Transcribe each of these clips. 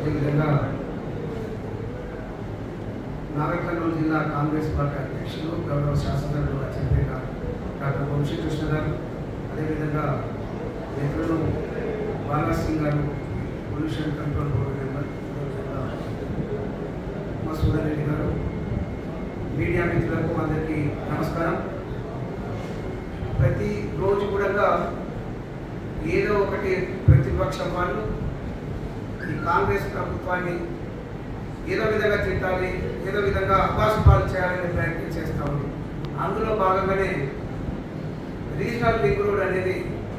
అదేవిధంగా నాగర్ కర్నూలు జిల్లా కాంగ్రెస్ పార్టీ అధ్యక్షులు గౌరవ శాసనసభ్యులు అధ్యక్షులు డాక్టర్ వంశీకృష్ణ గారు, అదేవిధంగా మిత్రులు బాలాసింగ్ గారు, pollution control board member Masudar Reddy గారు, మీడియా మిత్రులకు అందరికీ నమస్కారం. ప్రతి రోజు కూడా ఏదో ఒకటి ప్రతిపక్షం వాళ్ళు ఈ కాంగ్రెస్ ప్రభుత్వాన్ని ఏదో విధంగా తిట్టాలి, ఏదో విధంగా అభాసుపాలు చేయాలని ప్రయత్నం చేస్తూ ఉంది. అందులో భాగంగానే రీజనల్ లింక్ రోడ్ అనేది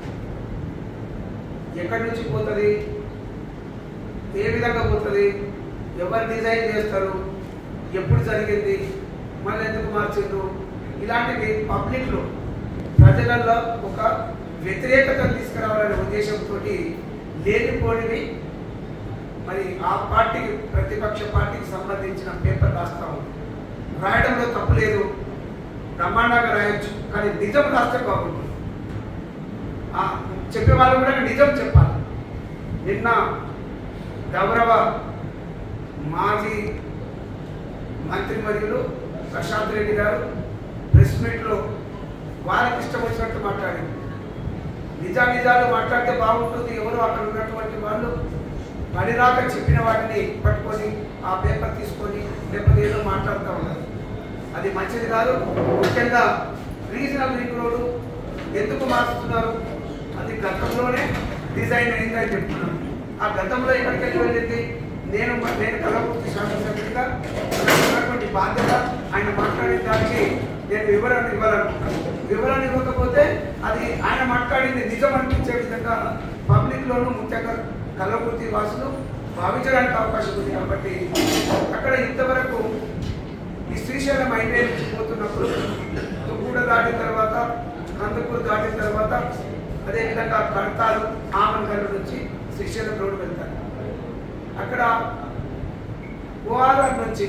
ఎక్కడి నుంచి పోతుంది, ఏ విధంగా పోతుంది, ఎవరు డిజైన్ చేస్తారు, ఎప్పుడు జరిగింది, మళ్ళీ ఎందుకు మార్చిండ్రు, ఇలాంటివి పబ్లిక్లో ప్రజలలో ఒక వ్యతిరేకత తీసుకురావాలనే ఉద్దేశంతో లేనిపోనివి మరి ఆ పార్టీకి ప్రతిపక్ష పార్టీకి సంబంధించిన పేపర్ రాస్తా ఉంది. రాయడంలో తప్పు లేదు, బ్రహ్మాండంగా రాయొచ్చు, కానీ నిజం రాస్తే బాగుంటుంది. చెప్పేవాళ్ళు కూడా నిజం చెప్పాలి. నిన్న గౌరవ మాజీ మంత్రివర్యులు ప్రశాంత్ రెడ్డి గారు ప్రెస్ మీట్లో వారికి ఇష్టం వచ్చినట్టు మాట్లాడింది. నిజాలు మాట్లాడితే బాగుంటుంది, ఎవరు అక్కడ ఉన్నటువంటి వాళ్ళు పనిరాక చెప్పిన వాటిని పట్టుకొని ఆ పేపర్ తీసుకొని లేకపోతే ఏదో మాట్లాడుతూ ఉన్నారు. అది మంచిది కాదు. ముఖ్యంగా రీజనల్ లింక్ రోడ్డు ఎందుకు మార్చుతున్నారు, అది గతంలోనే డిజైన్ అయిందని చెప్తున్నాను. ఆ గతంలో ఎక్కడికి వెళ్ళింది, నేను కలవకుర్తి శాసనసభ్యుడిగా ఉన్నటువంటి బాధ్యత ఆయన మాట్లాడిన దానికి నేను వివరణ ఇవ్వాలనుకుంటాను. వివరణ ఇవ్వకపోతే అది ఆయన మాట్లాడింది నిజం అనిపించే విధంగా పబ్లిక్లోనూ ముఖ్యంగా కలవకుర్తి వాసులు భావించడానికి అవకాశం ఉంది. కాబట్టి అక్కడ ఇంతవరకు ఈ శ్రీశైలం హైవే నుంచి పోతున్నప్పుడు తుగూడ దాటిన తర్వాత, కందుకూరు దాటిన తర్వాత, అదేవిధంగా కడతాలు ఆమన్గల్ నుంచి శ్రీశైలం రోడ్డు వెళ్తారు. అక్కడ ఓఆర్ఆర్ నుంచి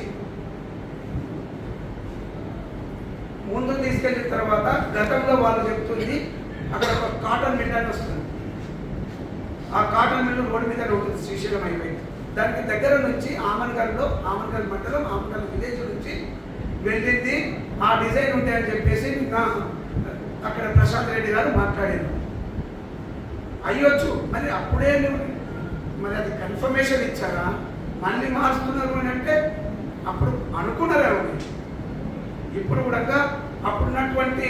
ముందు తీసుకెళ్ళిన తర్వాత గతంలో వాళ్ళు చెప్తుంది అక్కడ ఒక కాటన్ మిల్ అని వస్తుంది. ఆ కాటన్ మిల్లు రోడ్డు మీద ఉంటుంది శ్రీశైలం హైవే. దానికి దగ్గర నుంచి ఆమన్గల్ మండలం ఆమన్గల్ విలేజ్ నుంచి వెళ్ళింది. ఆ డిజైన్ ఉంటాయని చెప్పేసి అక్కడ ప్రశాంత్ రెడ్డి గారు మాట్లాడారు. అయ్యొచ్చు, మరి అప్పుడే మరి అది కన్ఫర్మేషన్ ఇచ్చారా, మళ్ళీ మారుస్తున్నారు అని అంటే అప్పుడు అనుకున్నారేమో. ఇప్పుడు కూడా అప్పుడున్నటువంటి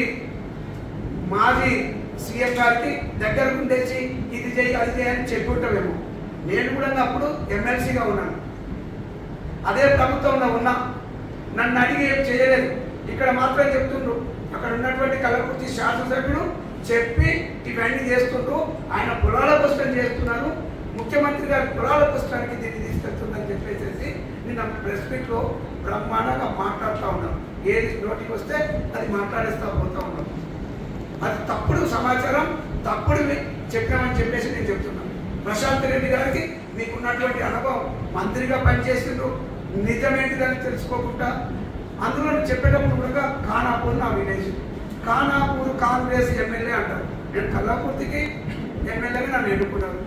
మాజీ సీఎం గారికి దగ్గరకు ఉండేసి ఇది చేయి అది చేయని చెప్పి ఉంటామేమో. నేను కూడా అప్పుడు ఎమ్మెల్సీగా ఉన్నాను, అదే ప్రభుత్వంలో ఉన్నా, నన్ను అడిగి ఏం చేయలేదు. ఇక్కడ మాత్రం చెప్తుండ్రు, అక్కడ ఉన్నటువంటి కలవకుర్తి శాసనసభ్యుడు చెప్పి ఇవన్నీ చేస్తుండ్రు, ఆయన పొలాల పుస్తకం చేస్తున్నారు, ముఖ్యమంత్రి గారి పొలాల పుస్తకానికి దీన్ని తీసుకెళ్తుందని చెప్పేసి నిన్న ప్రెస్ మీట్లో బ్రహ్మాండంగా మాట్లాడుతూ ఉన్నాను. ఏది నోటికి వస్తే అది మాట్లాడేస్తూ పోతూ ఉన్నాను. అది తప్పుడు సమాచారం, తప్పుడు చెప్పామని చెప్పేసి నేను చెప్తున్నాను. ప్రశాంత్ రెడ్డి గారికి మీకున్నటువంటి అనుభవం, మంత్రిగా పనిచేసిండ్రు, నిజమేంటిదని తెలుసుకోకుండా అందులో చెప్పేటప్పుడు కూడా ఖానాపూర్ నా విలేజ్, ఖానాపూర్ కాంగ్రెస్ ఎమ్మెల్యే అంటారు. నేను కల్లాకుర్తికి ఎమ్మెల్యేగా నన్ను ఎన్నుకున్నాను.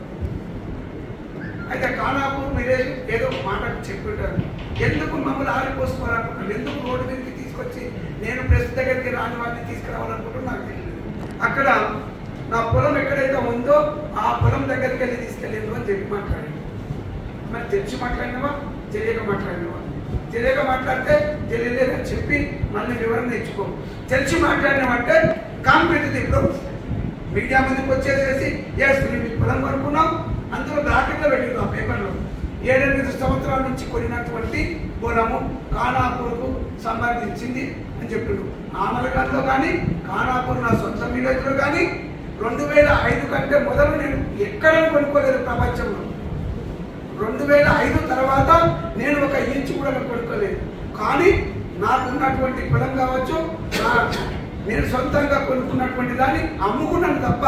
అయితే ఖానాపూర్ విలేజ్ ఏదో మాట చెప్పుంటారు. ఎందుకు మమ్మల్ని ఆరిపోసుకోవాలనుకుంటున్నాను, ఎందుకు రోడ్డు మీదకి తీసుకొచ్చి నేను ప్రెస్ దగ్గరికి రాని వాటిని తీసుకురావాలనుకుంటున్నా నాకు తెలియదు. అక్కడ నా పొలం ఎక్కడైతే ఉందో ఆ పొలం దగ్గరికి వెళ్ళి తీసుకెళ్ళిందో అని చెప్పి మాట్లాడింది. మరి తెలిసి మాట్లాడినవా, తెలియక మాట్లాడినవా? తెలియక మాట్లాడితే తెలియలేదని చెప్పి మళ్ళీ వివరణ ఇచ్చుకో. తెలిసి మాట్లాడినామంటే కాంపిటేటివ్ ఇప్పుడు మీడియా ముందుకు వచ్చేసేసి ఎస్ మేము మీ పొలం కొనుక్కున్నాం, అందులో దాఖల్లో పెట్టింది ఆ పేపర్లో 7-8 సంవత్సరాల నుంచి కొనినటువంటి పొలము ఖానాపూర్కు సంబంధించింది అని చెప్పిండు. ఆమలగల్లో కానీ ఖానాపూర్ నా సొంత విలేజ్లో కానీ 2005 కంటే మొదలు నేను ఎక్కడ కొనుక్కోలేదు ప్రపంచంలో. 2005 తర్వాత నేను ఒక ఇంచు కూడా కొనుక్కోలేదు. కానీ నాకున్నటువంటి పొలం కావచ్చు, నేను సొంతంగా కొనుక్కున్నటువంటి దాన్ని అమ్ముకున్నాను తప్ప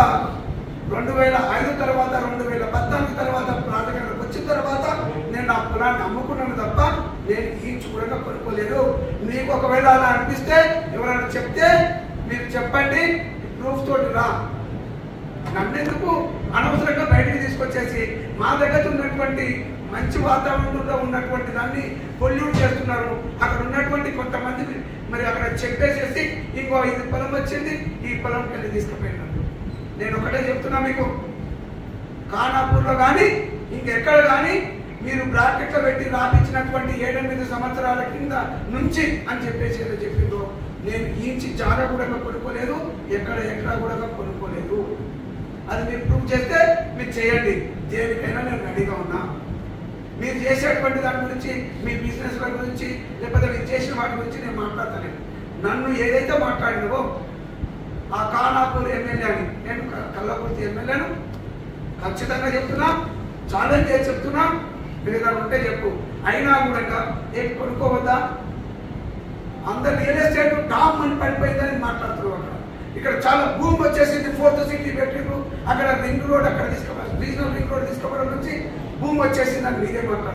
2005 తర్వాత 2014 తర్వాత ప్రాంతానికి వచ్చిన తర్వాత నేను నా పొలాన్ని అమ్ముకున్నాను తప్ప నేను ఇంచు కూడా కొనుక్కోలేదు. మీకు ఒకవేళ అలా అనిపిస్తే ఎవరైనా చెప్తే మీరు చెప్పండి, ప్రూఫ్ తోటి రా. నన్నెందుకు అనవసరంగా బయటికి తీసుకొచ్చేసి మా దగ్గర ఉన్నటువంటి మంచి వాతావరణంలో ఉన్నటువంటి దాన్ని పొల్యూట్ చేస్తున్నారు. అక్కడ ఉన్నటువంటి కొంతమంది మరి అక్కడ చెప్పేసేసి ఇంకో ఇది పొలం వచ్చింది, ఈ పొలంకి వెళ్ళి తీసుకుపోయినట్టు. నేను ఒకటే చెప్తున్నా మీకు, ఖానాపూర్లో కానీ ఇంకెక్కడ కానీ మీరు బ్రాకెట్లో పెట్టి రాపించినటువంటి 7-8 సంవత్సరాల కింద నుంచి అని చెప్పేసి ఏదో చెప్పిందో, నేను ఈంచి జాగా కూడా కొనుక్కోలేదు, ఎక్కడ కూడా కొనుక్కోలేదు. అది మీరు ప్రూవ్ చేస్తే మీరు చేయండి, దేనికైనా నేను రెడీగా ఉన్నా. మీరు చేసేటువంటి దాని గురించి, మీ బిజినెస్ గురించి, లేకపోతే మీరు చేసిన వాటి గురించి నేను మాట్లాడతాను. నన్ను ఏదైతే మాట్లాడినవో ఆ ఖానాపూర్ ఎమ్మెల్యే అని, నేను కల్లకుర్తి ఎమ్మెల్యేను ఖచ్చితంగా చెప్తున్నా, ఛాలెంజ్ చేసి చెప్తున్నా. మీరు ఏదైనా ఉంటే చెప్పు. అయినా కూడా ఏం కొనుక్కోవద్దా? అందరు రియల్ ఎస్టేట్ డామ్ అని పడిపోయిందని మాట్లాడుతున్నారు. అక్కడ ఇక్కడ చాలా భూమి వచ్చేసింది, 4th సిటీ పెట్టిండ్రు, అక్కడ రింగ్ రోడ్ అక్కడ తీసుకోవాలి, రీజనల్ రింగ్ రోడ్ తీసుకోవడం నుంచి భూమి వచ్చేసింది అని మీరే మాట్లాడుతున్నారు.